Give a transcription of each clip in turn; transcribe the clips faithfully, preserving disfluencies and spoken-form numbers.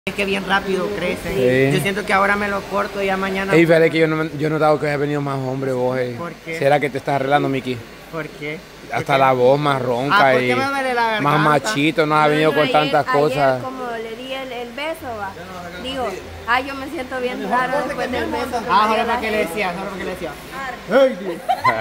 Es que bien rápido crecen. Sí. Yo siento que ahora me lo corto y ya mañana... Ey, vale, que yo no, yo no he notado que haya venido más hombre vos, ey. ¿Por qué? ¿Será que te estás arreglando, Miki? ¿Por qué? Hasta la voz más ronca Ah, ¿por y qué me duele la garganta? más machito, no ha venido con ayer, tantas ayer, cosas. como le di el, el beso, va. Digo, ay, yo me siento bien raro después del beso. que Ah, me dio ahora la para qué le gente. decía, ahora para qué le decía. Heidi.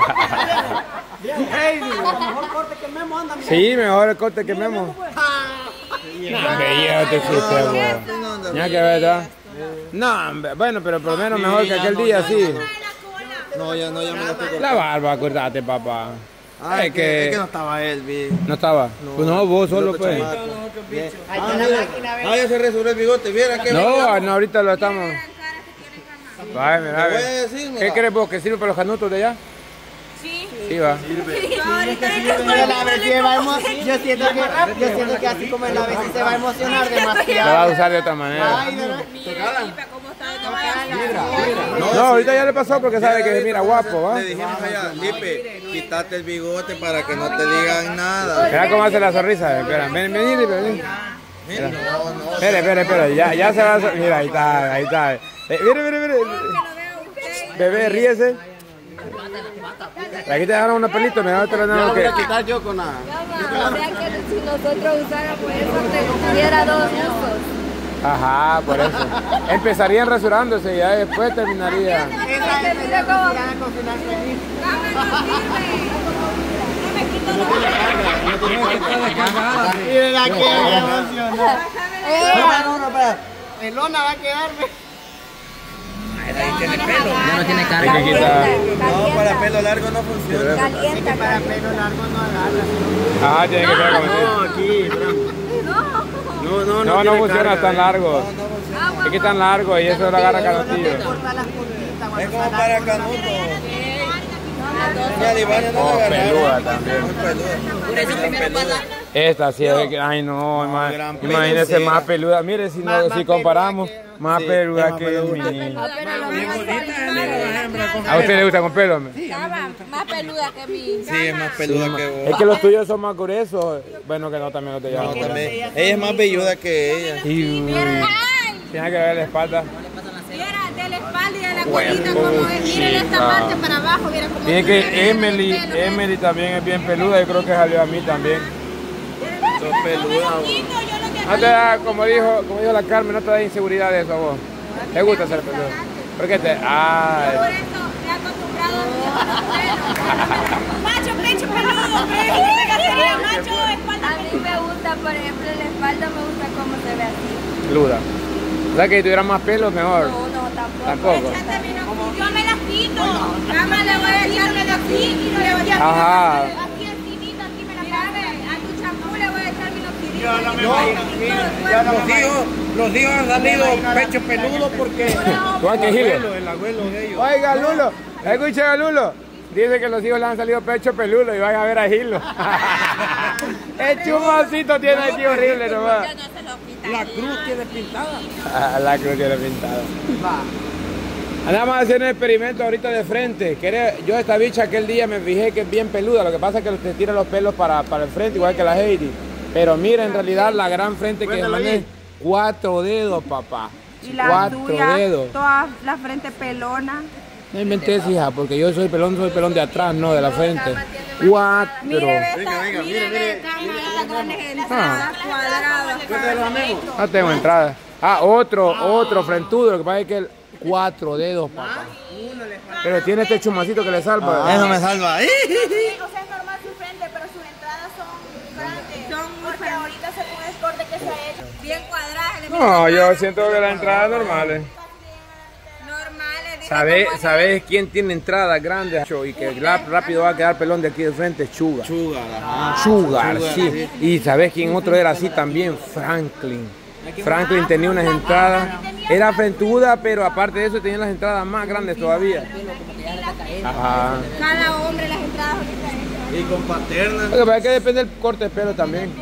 Heidi. Mejor corte que Memo anda. Sí, mejor el corte que Memo. No, hombre, ya te fuiste, weón. Ya que verdad. No, hombre, bueno, pero por lo menos mejor que aquel día, sí. No, ya no, ya me lo estoy cortando. La barba, acuérdate, papá. Ah, Es es que, que- es que no estaba él, vi. ¿No estaba? Pues no, vos solo, pues. Bien. Ahí Ah, está la mira. máquina, ve. Ah, ya se resurrió el bigote, viera que... No, no, ahorita lo estamos. Vaya, mira, Te voy a ve. decir, mira. ¿Qué crees vos? ¿Que sirve para los canutos de allá? Sí. Sí, va. Pero la vez se va a emo- yo siento que yo siento que así como la vez se va a emocionar Lo va a demasiado. usar de otra manera. Ay, de verdad. No, ahorita ya le pasó porque sabe que se mira guapo, ¿va? Le dijimos allá, Lipe, quítate el bigote para que no te digan nada. Mira cómo hace la sonrisa. Espera, ven, ven, ven, ven. Mira, no, no. Espera, espera, espera. Ya, ya se va a... Mira, ahí está, ahí está. Eh, mire, mire, mire. Bebé, ríese. Aquí te dejaron unos pelitos, mira, te lo No dejaron lo voy a que... quitar yo con nada. O sea que si nosotros usáramos eso, tuviera dos usos. Ajá, por eso. Empezarían rasurándose y ya después terminaría. Esa es la confianza con final feliz. Y de la que me emociona. No, no, no, espera. Pelona va a quedarme. Ya no tiene Hay que quitar. No, para pelo largo no funciona. Calienta, Para calienta. pelo largo no agarra. Ajá, tiene que ser como No, así. aquí, no, no, No, no tiene funciona carga, tan eh. largo. No, no funciona. Es que tan largo y eso lo agarra canotillo. Corta las puntitas. Es cuando como está para largo. canuto. Ya, Libania no Oh, la peluda agarraron. también. Muy peluda. Esta sí es que, ay no, ima- gran imagínese pelucera. más peluda. Mire, si, no, Más- si más comparamos, más Sí, peluda es más que peluda. mi. Ah, pero lo más ¿A usted le gusta con pelo? me? estaba más peluda que mi. Sí, es más peluda que Es vos. que los tuyos son más gruesos. Bueno, que no, también los de No, ella. también. Ella es más velluda que ella. Y tiene que ver la espalda. Viera de la espalda y de la colita como es. Miren esta chica. parte para abajo, viera como Tiene que Emily, Emily también es bien peluda. Yo creo que salió a mí también. Son peludas. No te da, como dijo, como dijo la Carmen, no te da inseguridad de eso a vos. ¿Te gusta ser peludo? ¿Por qué te? Por Ay. eso me he acostumbrado a mi macho, pecho peludo, pero sería macho, espalda A mí me gusta, por ejemplo, la espalda me gusta cómo se ve así. Peluda. O sea que si tuviera más pelo, mejor. No, no, tampoco. Tampoco. Yo me las quito. Nada le voy a echarme de aquí y le voy a Ajá. aquí encimita, aquí me la pase. A tu champú le voy a echar mi Yo no me imagino. Yo no me imagino. Los hijos han salido pecho peludo porque ¿Cuál que Gilo? el abuelo de ellos. Oiga, Lulo, escucha a Lulo. Dice que los hijos le han salido pecho peludo y van a ver a Gilo. El chumacito tiene aquí horrible nomás. Yo no se lo quita. La cruz tiene pintada. Ah, la cruz tiene pintada. Andamos a hacer un experimento ahorita de frente. Quiere- Yo esta bicha aquel día me fijé que es bien peluda. Lo que pasa es que te tira los pelos para, para el frente, igual que la Heidi. Pero mira, en realidad la gran frente que es cuatro dedos, papá. Y la Cuatro tuya, dedos. toda la frente pelona. No inventes, hija, porque yo soy pelón, soy pelón de atrás, no de la frente. Cuatro. Mire, ve esta, Venga, venga, mire, mire, ve mire. mire, mire, Ah. cuadrada. No tengo entrada. Ah, otro, otro frentudo. Lo que pasa es que el cuatro dedos, papá. Pero tiene este chumacito que le salva. Eso me salva. O sea, es normal su frente, pero sus entradas son grandes. Son muy Porque ahorita según el corte que se ha hecho. Bien cuadrada. No, yo siento que las entradas normales. Normales. ¿Sabes, ¿Sabes quién tiene entradas grandes y que la- rápido va a quedar pelón de aquí de frente? Sugar. Sugar, ajá. Sugar, sí. Y ¿sabes quién otro era así también? Franklin. Franklin tenía unas entradas, era frentuda, pero aparte de eso tenía las entradas más grandes todavía. Ajá. Cada hombre las entradas ahorita es. Y con paterna. Lo que pasa es que depende del corte de pelo también.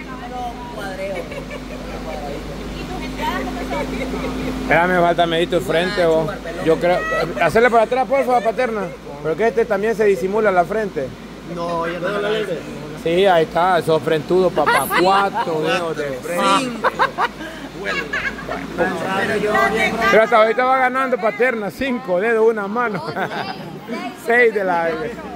Espera, me falta medir tu frente, vos. Yo creo. Hacerle para atrás, por favor, paterna. Pero que este también se disimula la frente. No, yo no me lo Sí, ahí está, esos frentudos, papá. Cuatro dedos de frente. Pero hasta ahorita va ganando Paterna, cinco dedos, una mano. Seis de la...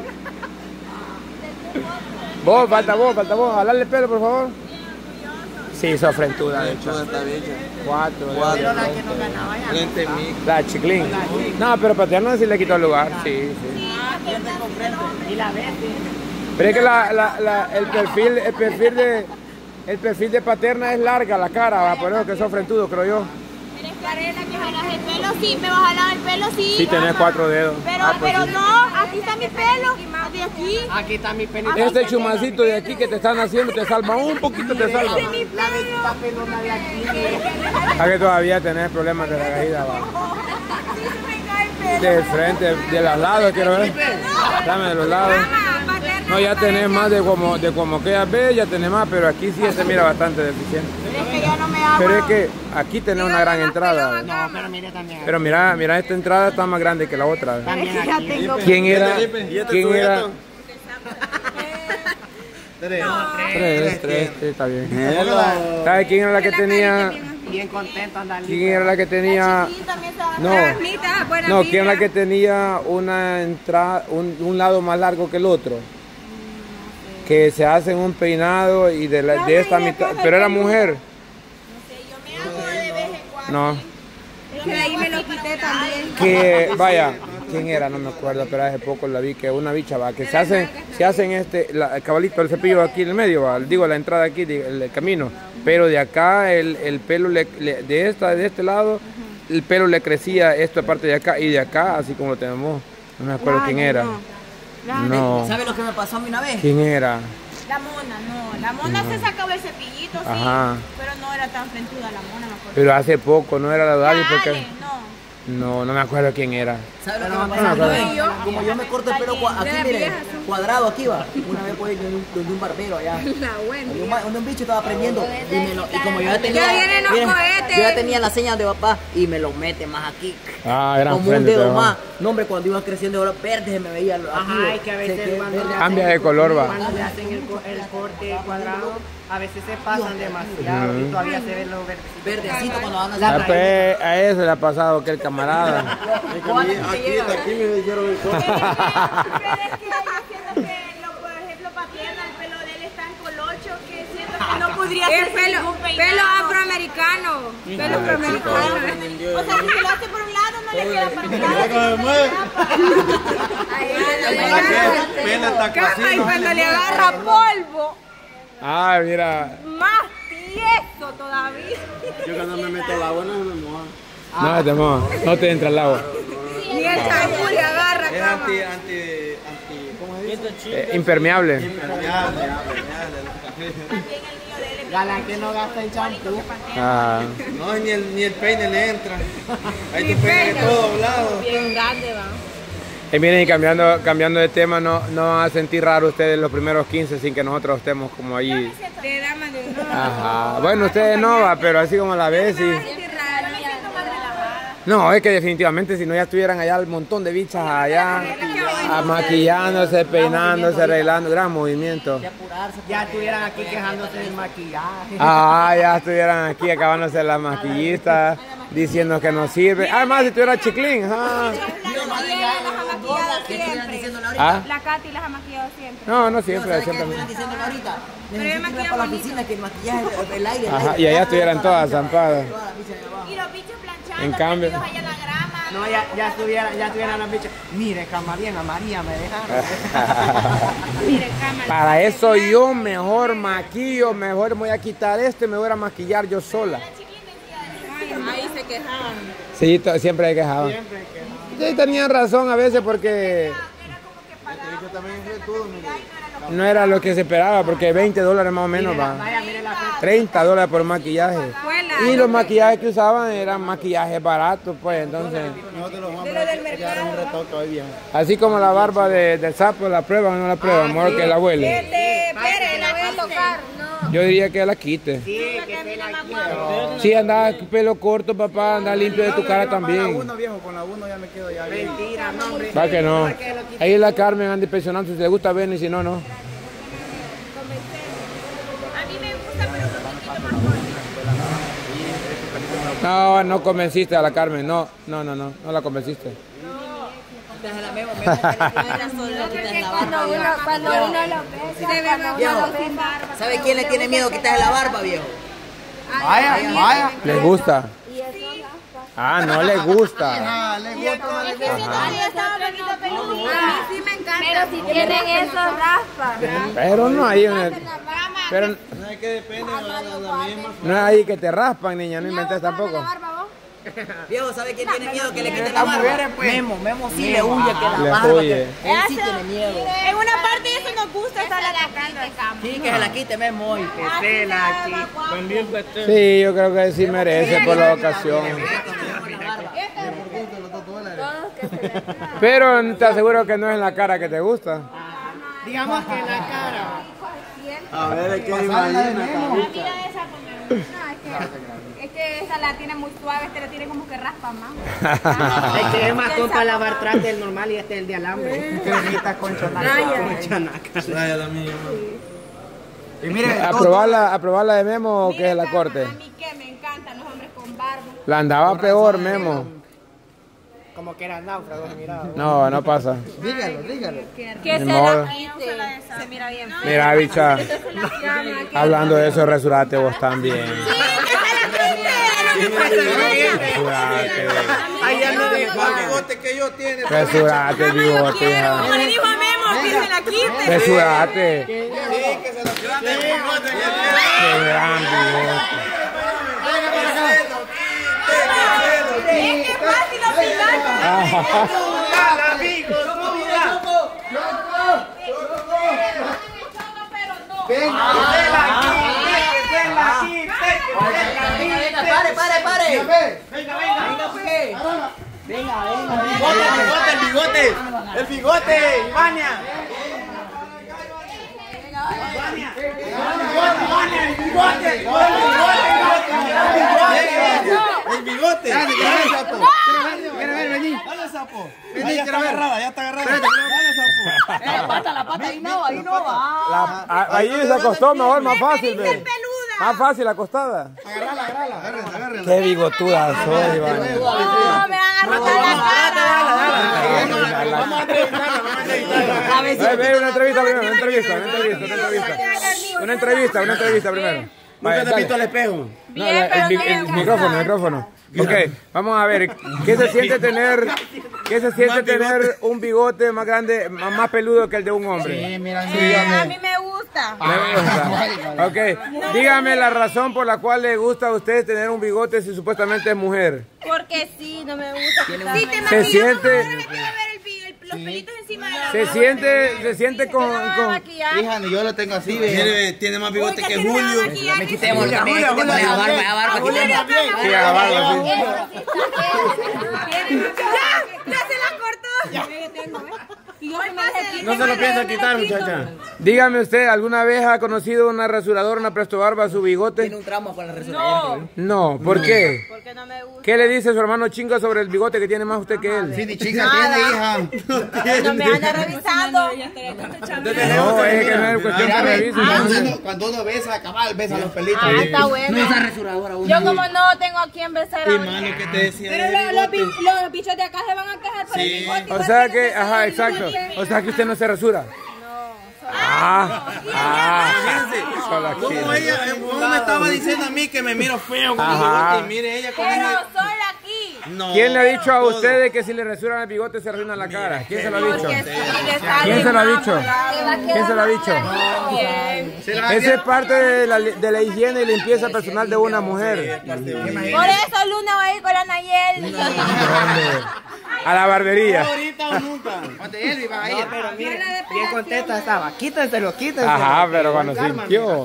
Vos, falta vos, falta vos. Jalarle el pelo, por favor. Sí, sos frentuda, de hecho. Cuatro. Pero la que no ganaba ya. Frente mí. La Chiclín. No, pero Paterna sí le quitó el lugar. Sí, sí. Y la ves, sí. Pero es que la, la, la, el perfil, el perfil de... El perfil de Paterna es larga la cara, ¿va? Por eso que sos frentudo, creo yo. Varela, que jalas el pelo, sí, me vas a jalar el pelo, sí. Sí, tenés cuatro dedos. Pero, Ah, pues pero sí. no, aquí está mi pelo, de aquí. Aquí está mi pelito. Este chumacito de aquí que te están haciendo te salva, un poquito te salva. Este es mi La pelo. visita pelona de aquí. ¿A que todavía tenés problemas de la caída, va? Sí, se me cae el pelo. De frente, de los lados, quiero ver. Dame de los lados. Mamá, Paterna, No, ya tenés más de como, de como que ya ves, ya tenés más, pero aquí sí se mira bastante deficiente. pero es que ya no me hago. Pero es que aquí tenés una gran entrada. No, pero mire también. Pero mira, mira, esta entrada está más grande que la otra. También Ya aquí. tengo. ¿Quién era? ¿Quién era? Tres. Tres, tres, sí, está bien. ¿Sabes quién era la que tenía? Bien contento andar ¿Quién era la que tenía? Sí, también se va. No. Buenita, buena No, ¿quién era la vibra. que tenía una entrada, un, un lado más largo que el otro? Que se hacen un peinado y de, la, de esta mitad, pero era mujer. Yo me hago de vez en cuando. No, Que de ahí me lo quité también. que vaya, ¿quién era? No me acuerdo, pero hace poco la vi, que una bicha va, que se hacen, se hacen este, la, el cabalito, el cepillo aquí en el medio, va, digo la entrada aquí, el, el camino, pero de acá el, el pelo, le, le- de esta, de este lado, el pelo le crecía esta parte de acá y de acá, así como lo tenemos, no me acuerdo quién era. No, ¿Sabe lo que me pasó a mí una vez? ¿quién era? La mona, no. La mona se sacaba el cepillito, sí. Ajá. Pero no era tan frentuda la mona, me acuerdo. Pero hace poco, no era la David Dale, porque... no. No, no me acuerdo quién era. ¿Sabe lo que Pero me no, pasó una no, vez? yo- Como yo me corto el pelo cua- aquí, mire, cuadrado aquí va. Una vez fue donde un, donde un barbero allá. Donde un, ma- donde un bicho estaba aprendiendo. Y, me lo- y como yo ya tenía. vienen los miren, cohetes. yo ya tenía la señal de papá y me lo mete más aquí. Ah, eran Como un frente, dedo pero- más. No, hombre, cuando iba creciendo ahora verde se me veía lo- aquí. Ajá, ve. y que a Se veces quedó cuando verde. le Cambia hacen- de color, va. Cuando le hacen el, co- el corte cuadrado, a veces se pasan demasiado y todavía se ven los verdes. Verdecito cuando van a La Ah, pues, a ese le ha pasado que el camarada. Aquí, aquí me dijeron el corte. Pero es que yo siento que, lo, por ejemplo, Paterna, el pelo de él está en colocho, que siento que no podría Es ser pelo, ningún peinado. pelo afroamericano. Pelo afroamericano. O sea, si lo hace por un lado, no le queda para un lado. Pena está Capa, y cuando le agarra polvo, Ah, mira. más tieso todavía. Yo cuando me meto el agua no me moja. No, te moja, no te entra el agua. Ni el champú le agarra, Es cama. anti, anti, anti, ¿cómo se dice? Eh, impermeable. Impermeable. Galán que no gasta en champú. Ah, No, ni el, ni el peine le entra. Ahí tu peine todo doblado. Bien grande, va. y miren, y cambiando, cambiando de tema, no, no van a sentir raro ustedes los primeros quince sin que nosotros estemos como allí. De dama de honor. Ajá. Bueno, ustedes no, va, pero así como la ves, sí. No, es que definitivamente si no ya estuvieran allá el montón de bichas allá, ah, maquillándose, peinándose, arreglando, gran movimiento. Ya estuvieran aquí quejándose del maquillaje. Ah, ya estuvieran aquí acabándose las maquillistas, diciendo que no sirve. Además, si tuviera Chiclín, ajá. ¿Qué estuvieran diciéndole ahorita? Ah, La Katy las ha maquillado siempre. no, no siempre, ¿Sabes qué siempre. estuvieran diciéndole ahorita? Pero Necesito ella irme maquilla para la bonito. oficina que el maquillaje, el, el aire, el Ajá, aire. y allá estuvieran todas zampadas. Toda la bicha de abajo. Y los bichos planchando, En cambio- prendidos allá en la grama. No, ya, ya estuvieran, ya estuvieran las bichas. Mire, cama bien, a María me dejaron. Mire, cámara. Para eso yo mejor maquillo, mejor me voy a quitar esto y me voy a maquillar yo sola. Ahí se quejaban. Sí, to- siempre hay quejado. Sí, tenían razón a veces porque Yo también es todo, mire. no era lo que se esperaba, porque veinte dólares más o menos va. Vaya, mire la frente. treinta dólares por maquillaje. Y los maquillajes que usaban eran maquillajes baratos, pues entonces. Nosotros los vamos a ya era un retoque hoy viejo. Así como la barba de, del sapo, ¿la prueban o no la prueban? Mejor que la huele. Este, espere, la voy a tocar. No. Yo diría que la quite. Sí, que se la quiero. Si anda pelo corto, papá, anda limpio de tu cara Con la también. uno, viejo, con la uno ya me quedo ya bien. Mentira, no, hombre. Va que no. Ahí la Carmen anda impresionante, si le gusta ver y si no, no. A mí me gusta, pero un poquito más corto. No, no convenciste a la Carmen, no, no, no, no, no la convenciste. Desde la Memo, Memo, Porque cuando uno, cuando uno lo besa, cuando uno Viejo, lo besa, ¿sabe quién le tiene miedo quitarse la barba, viejo? Vaya, vaya. ¿Les gusta? y eso raspa. Ah, no les gusta. Ah, le gusta, no le Es que si gusta. no, estaba poquito peludo. Ah, sí me encanta. Pero si tienen eso, raspa. Pero no hay en el... Pero No es que depende de la, la misma. no es ahí que te raspan, niña, no inventes tampoco. Viejo, ¿sabe quién tiene miedo que le quiten la barba? Memo, Memo sí le huye que la Le barba. huye. que- Él sí tiene miedo. En una parte de eso nos gusta estar atacando el campo. Sí, que se la quite Memo hoy. Sí, yo creo que sí merece por la ocasión. Pero te aseguro que no es en la cara que te gusta. Digamos que la cara. A ver, es que Pasar la de Memo. Mira esa con No, es que, es que esa la tiene muy suave, este la tiene como que raspa más. Este es más tonto a lavar traste del normal y este es el de alambre. Cremita con chanaca. Raya la mía. Y mire, ¿A probarla, a probarla de Memo o que es la corte? A mí que me encantan los hombres con barba. La andaba peor, Memo. como que era náufrago, se miraba. No, no pasa. Dígalo, dígalo. Que Ni se modo. la quite. Se mira bien. Mira, bicha, hablando de eso, resurate vos también. Resurate. Ahí anda de El bigote que yo tiene. Resurate, bigote, hija. Como le dijo a Memo, que se la quite. Resurate. Sí, que se lo quite el bigote. Qué gran bigote. Es que es fácil opinar. Pare, pare, pare. Venga, venga, pues. Venga, venga. El bigote, el bigote, el bigote, Ivania. El bigote. Dale, sapo. Quiero ver, vení. Dale, sapo. Vení, quiero ver. Ya está agarrada. Dale, sapo. Eh, la pata, la pata, ahí no, ahí no va. La- a- ahí se acostó mejor, más fácil, ve. Más fácil acostada. Agárrala, agárrala. Agárrala, agárrala. Qué bigotuda soy, Iván. No, me van a rotar la cara. Vamos a entrevistarla, vamos a entrevistarla. Ve, ve, una entrevista primero, una entrevista, una entrevista, una entrevista. Una entrevista, una entrevista primero. Vaya, ¿Nunca te has dale. visto al espejo? No, el, el mi- el micrófono, el micrófono. Ok, vamos a ver, ¿qué se siente tener, qué se siente tener un bigote más grande, más más peludo que el de un hombre? mira, A mí me gusta. Me gusta. Ok, dígame la razón por la cual le gusta a usted tener un bigote si supuestamente es mujer. Porque sí, no me gusta. Sí, te Se maquillamos, siente- ahora me quiero ver el pi- el- los pelitos encima de la Se barba. siente, se siente con, Me van a con maquillar. Hija, yo lo tengo así, ve. Tiene, tiene más bigote Porque que si me van a Julio. maquillar, Me que quitemos sí. también, quitemos la barba, la barba, quitemos. sí, a la barba, sí. Ya, ya se la cortó. Ya me tengo, ¿ves? Y yo me dejé No se lo piensa quitar, muchacha. Dígame usted, ¿alguna vez ha conocido una rasuradora, una presto barba a su Tiene bigote? un trauma con la resurrección. No, No, ¿por qué? porque no me gusta. ¿Qué le dice su hermano chinga sobre el bigote que tiene más usted que él? Sí, ni chica tiene, hija. No me anda revisando. No, es que no es cuestión que revise. Cuando uno, cuando uno besa, cabal, besa los pelitos. Ah, está bueno. No esa resuradora, uno. Yo como no tengo a quien besar Y ahorita. mano, ¿qué te decía? Pero del lo- los, bigote? bi- los bichos de acá se van a quejar por el bigote. O sea que, ajá, exacto. O sea que usted no se rasura. Ah, ah. Fíjense, Solo aquí. ¿cómo ella, cómo me estaba diciendo a mí que me miro feo con el Ajá. bigote? Y mire ella con Pero ese... solo aquí. No, ¿Quién le ha dicho a todo. ustedes que si le rasuran el bigote se arruina la cara? ¿Quién se lo ha dicho? Porque sí, le sale ¿Quién se lo ha más, dicho? te va a ¿Quién quedar se lo ha dicho? bien. Esa es parte de la, de la higiene y limpieza personal de una mujer. Por eso Luna va a ir con la Nayel. A la barbería. ¿Ahorita o nunca? Donde él iba a ir. Pero mire, bien contenta estaba. Quítenselo, quítenselo. Ajá, pero cuando sintió.